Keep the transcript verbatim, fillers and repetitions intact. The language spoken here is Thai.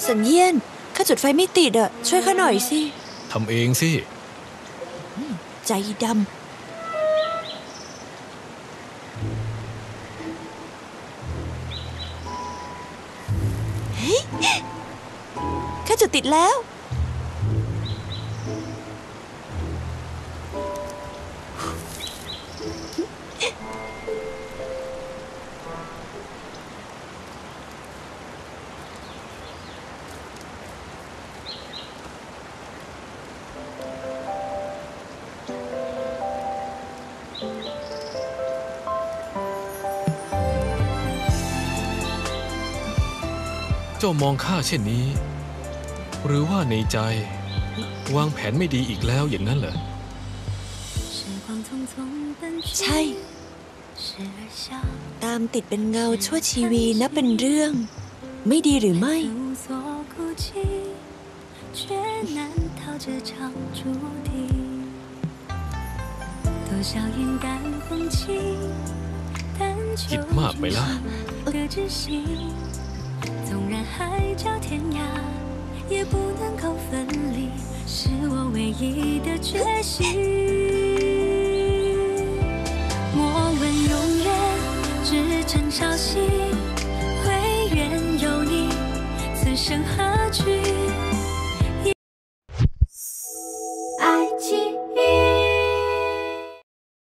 สังเยียนข้าจุดไฟไม่ติดอ่ะช่วยข้าหน่อยสิทำเองสิใจดำเฮ้ยข้าจุดติดแล้วเจ้ามองข้าเช่นนี้หรือว่าในใจวางแผนไม่ดีอีกแล้วอย่างนั้นเหรอใช่ตามติดเป็นเงาชั่วชีวีนับเป็นเรื่องไม่ดีหรือไม่คิดมากไปแล้ว纵然海角天涯也不能够分离是我唯一的决心